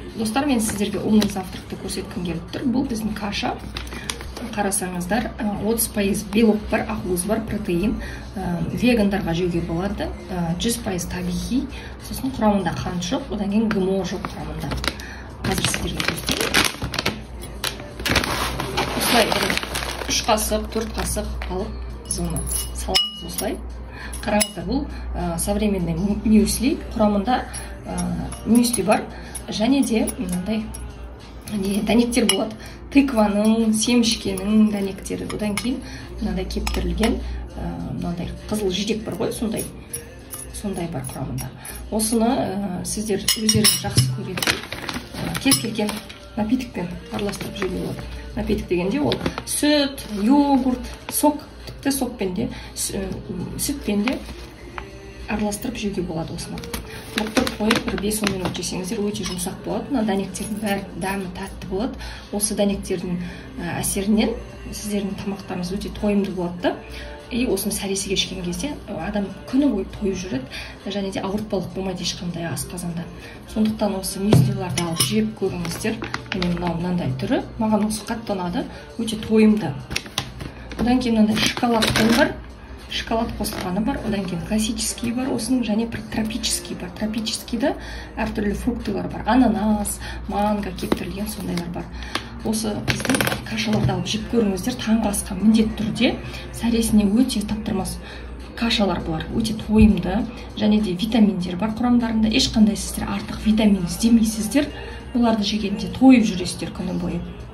Достар, мен сіздерге умный завтракты көрсеткім келіп тұр. Бұл біздің каша. Қарасаңыздар, 30% белок бар, ақуыз бар, протеин. Вегандарға жеуге болады. 100% табиғи. Сосын құрамында қант жоқ, одан кейін ГМО жоқ құрамында. Қазір сіздерге көрсетейін. Осылай 3 қасық, 4 қасық алып, біз оны саламыз осылай. Қараңыздар, бұл современный мюсли, құрамында мюсли бар, және де мынандай дәнектер болады. Тыкваның, семішкенің дәнектері. Одан кейін мынандай кептірілген мынандай қызыл жидек бар ғой, сондай бар құрамында. Осыны сіздер өздеріңіз жақсы көретін кез келген напиткпен араластырып жеуге болады. Напиток дегенде ол сүт, йогурт, сок, тіпті сокпен де, сүтпен де араластырып жеуге болады осыны. Бұқтырып қойып, бір 5-10 минут жесеңіздер өте жұмсақ болады. Мына дәнектердің бәрі дәмі тәтті болады. Осы дәнектердің әсерінен сіздердің тамақтарыңыз өте тойымды болады. И осыны сәресі кешкен кезде адам күні бойы тойып жүреді, және де ауыртпалық болмайды ешқандай асқазанда. Сондықтан осы мюслиларды алып жеп көріңіздер. Міне мынандай түрі маған осы қатты ұнады, өте тойымды. Одан кейін мынандай шоколадтың бар. Шоколад қосылғаны бар, одан кейін классический бар, осының және тропический бар. Тропическийді әртүрлі фруктылар бар. Ананас, манго кептірілген сондайлар бар. Осы біздің кашаларды алып жеп көріңіздер, таңғы асқа міндетті түрде сәресіне өте таптырмас кашалар бұлар. Өте тойымды, және де витаминдер бар құрамдарында. Ешқандай сіздер артық витамин іздемейсіздер. Бұларды жегенде тойып жүресіздер күні бойы.